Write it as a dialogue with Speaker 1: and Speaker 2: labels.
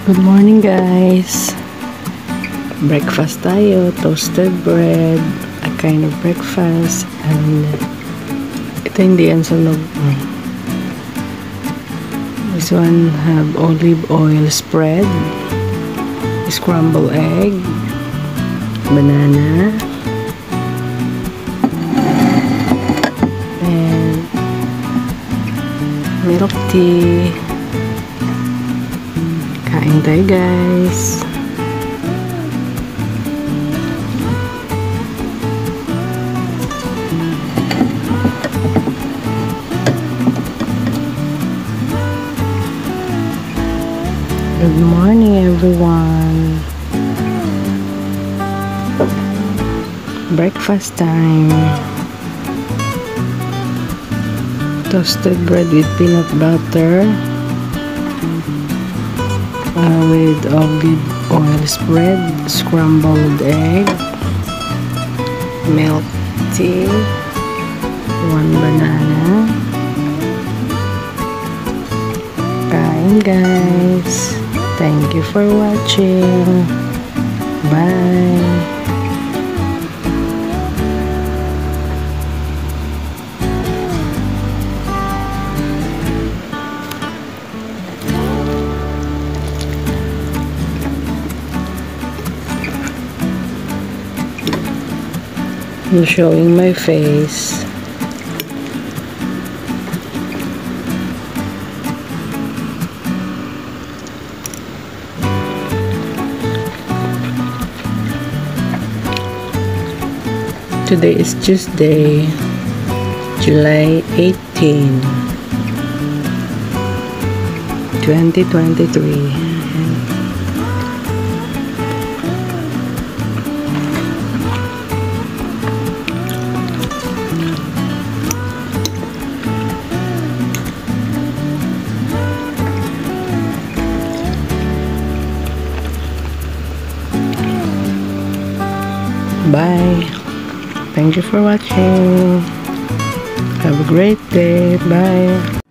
Speaker 1: Good morning guys. Breakfast tayo, toasted bread, a kind of breakfast, and ito hindi yan sunog. This one have olive oil spread, scrambled egg, banana, and milk tea. Kain tayo guys. Good morning everyone. Breakfast time. Toasted bread with peanut butter. With olive oil spread, scrambled egg, milk tea, 1 banana. Kain guys. Thank you for watching. Bye. I'm showing my face. Today is Tuesday, July 18, 2023. Bye. Thank you for watching. Have a great day. Bye.